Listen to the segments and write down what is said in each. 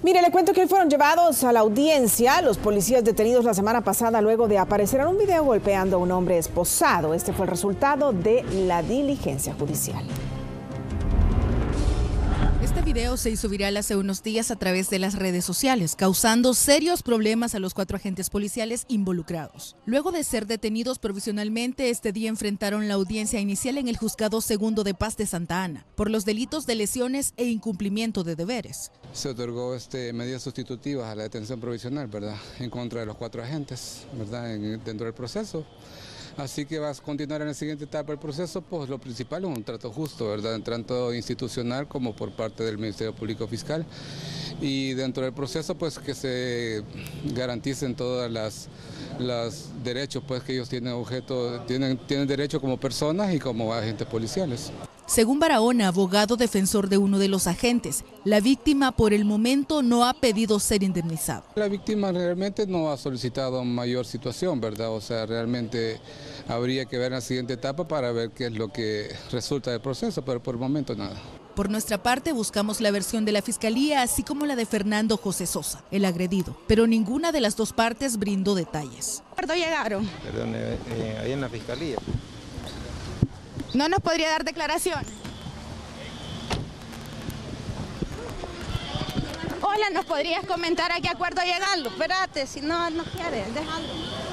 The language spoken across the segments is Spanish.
Mire, le cuento que hoy fueron llevados a la audiencia los policías detenidos la semana pasada luego de aparecer en un video golpeando a un hombre esposado. Este fue el resultado de la diligencia judicial. Este video se hizo viral hace unos días a través de las redes sociales, causando serios problemas a los 4 agentes policiales involucrados. Luego de ser detenidos provisionalmente, este día enfrentaron la audiencia inicial en el Juzgado Segundo de Paz de Santa Ana por los delitos de lesiones e incumplimiento de deberes. Se otorgó medidas sustitutivas a la detención provisional, ¿verdad?, en contra de los 4 agentes, ¿verdad?, dentro del proceso. Así que va a continuar en la siguiente etapa del proceso, pues lo principal es un trato justo, ¿verdad?, tanto institucional como por parte del Ministerio Público Fiscal. Y dentro del proceso, pues que se garanticen todas los derechos pues, que ellos tienen derecho como personas y como agentes policiales. Según Barahona, abogado defensor de uno de los agentes, la víctima por el momento no ha pedido ser indemnizado. La víctima realmente no ha solicitado mayor situación, ¿verdad? O sea, realmente habría que ver en la siguiente etapa para ver qué es lo que resulta del proceso, pero por el momento nada. Por nuestra parte, buscamos la versión de la Fiscalía, así como la de Fernando José Sosa, el agredido, pero ninguna de las dos partes brindó detalles. ¿Cuándo llegaron? Perdón, ahí en la Fiscalía. ¿No nos podría dar declaración? Hola, ¿nos podrías comentar a qué acuerdo llegarlo? Espérate, si no quieres, déjalo.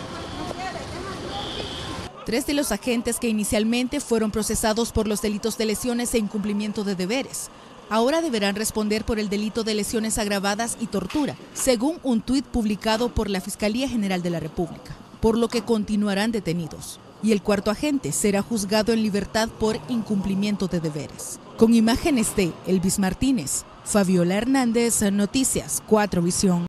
3 de los agentes que inicialmente fueron procesados por los delitos de lesiones e incumplimiento de deberes, ahora deberán responder por el delito de lesiones agravadas y tortura, según un tuit publicado por la Fiscalía General de la República, por lo que continuarán detenidos. Y el 4º agente será juzgado en libertad por incumplimiento de deberes. Con imágenes de Elvis Martínez, Fabiola Hernández, Noticias 4 Visión.